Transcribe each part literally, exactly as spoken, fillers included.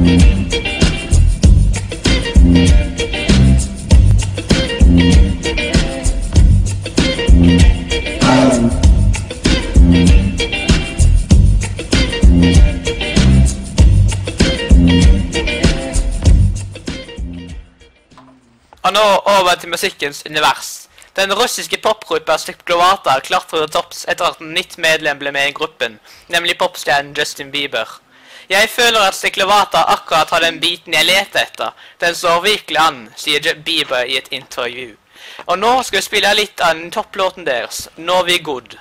Og nå over til musikkens univers. Den russiske popgruppa Stiklovata klatret til topps etter at en nytt medlem ble med i gruppen, nemlig popstjernen Justin Bieber. Jeg føler at Stiklovata akkurat har den biten jeg leter etter. Den står virkelig an, sier Bieber i et intervju. Og nå skal vi spille litt av den topplåten deres, Novi God.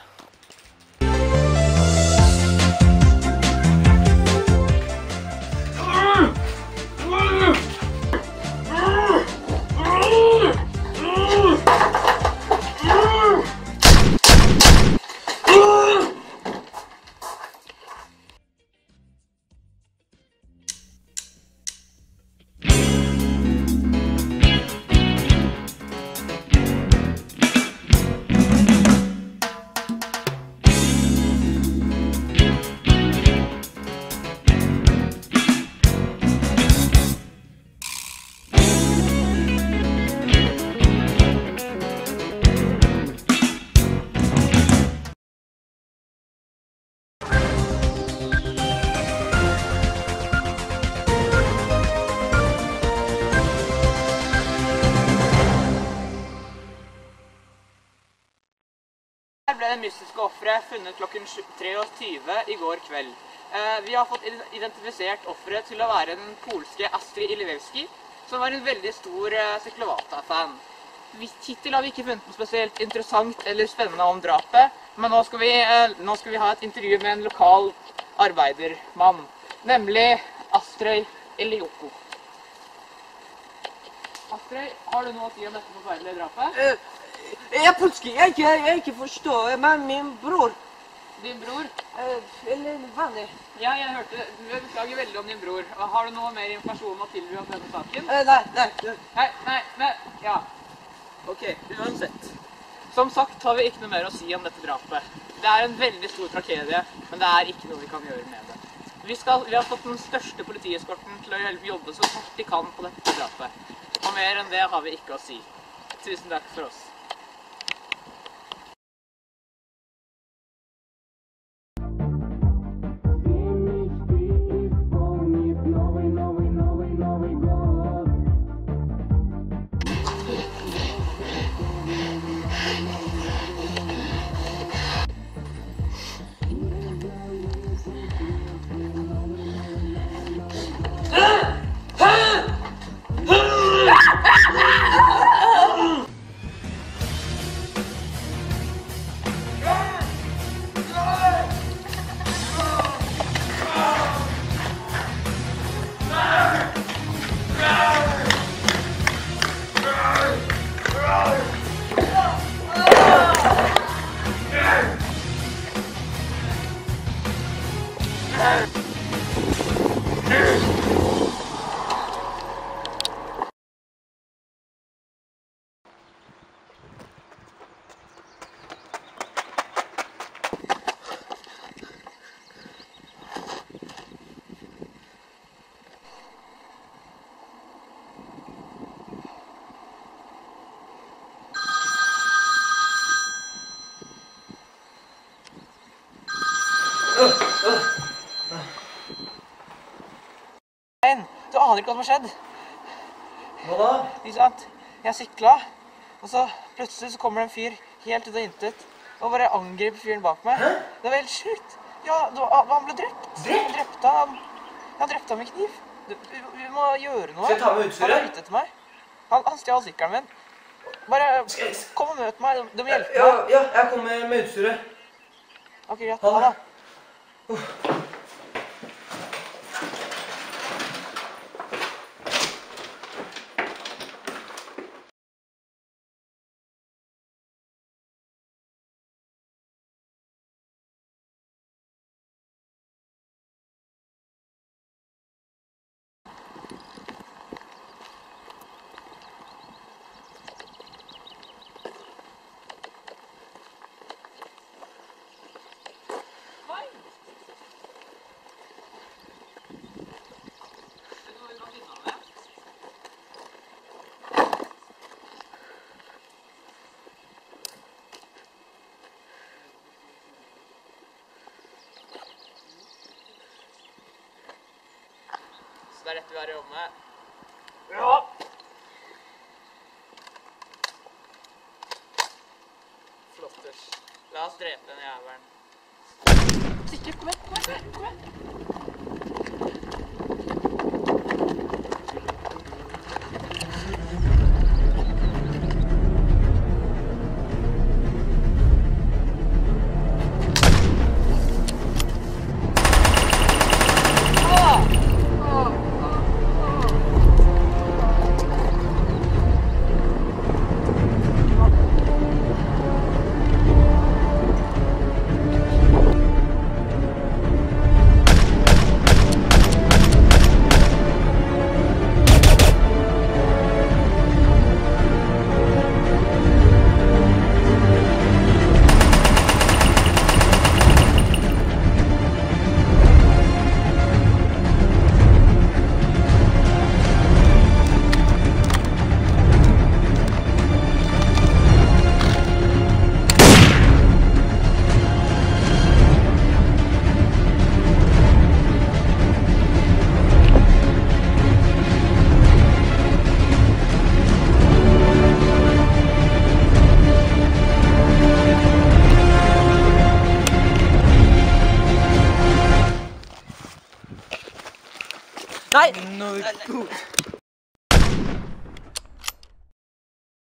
Her ble det mystiske offeret funnet klokken tre tyve i går kveld. Eh, vi har fått identifisert offeret til å være den polske Astrid Ilevski, som var en veldig stor eh, Stiklovata-fan. Hittil har vi ikke funnet noe spesielt interessant eller spennende om drapet, men nå skal vi, eh, nå skal vi ha et intervju med en lokal arbeidermann, nemlig Astrid Elioko. Astrid, har du noe å si om dette forferdelige drapet? Uh. Jeg plutselig, jeg, jeg, jeg ikke forstår, men min bror. Din bror? Uh, eller vanlig. Ja, jeg hørte, du beklager veldig om din bror. Har du noe mer informasjon å tilby om denne saken? Uh, nei, nei, nei. Nei, nei, nei, ja. Ok, uansett. Som sagt har vi ikke noe mer å si om dette drapet. Det er en veldig stor tragedie, men det er ikke noe vi kan gjøre med det. Vi, skal, vi har fått den største politieskorten til å jobbe så fort de kan på dette drapet. Og mer enn det har vi ikke å si. Tusen takk for oss. Du aner ikke hva som har skjedd. Hva da? Ikke sant? Jeg syklet, og så plutselig så kommer det en fyr helt ut av intet, og bare angriper fyren bak meg. Hæ? Det var helt sjukt. Ja, da, han ble drept. Drept? Han drepte han. Han drepte ham med kniv. Du, vi, vi må gjøre noe. Skal jeg ta med utstyret? Han var ute etter meg. Han, han stjal sykkelen min. Bare kom og møt meg. Du må hjelpe Ja, meg. ja, jeg kommer med utstyret. Ok, greit. Ha Ha det. det. det er dette vi har i jobbe med. Ja. Flotters. La oss drepe den jævelen. Sikker, kom igjen, kom igjen, kom igjen. Nei! Noe godt.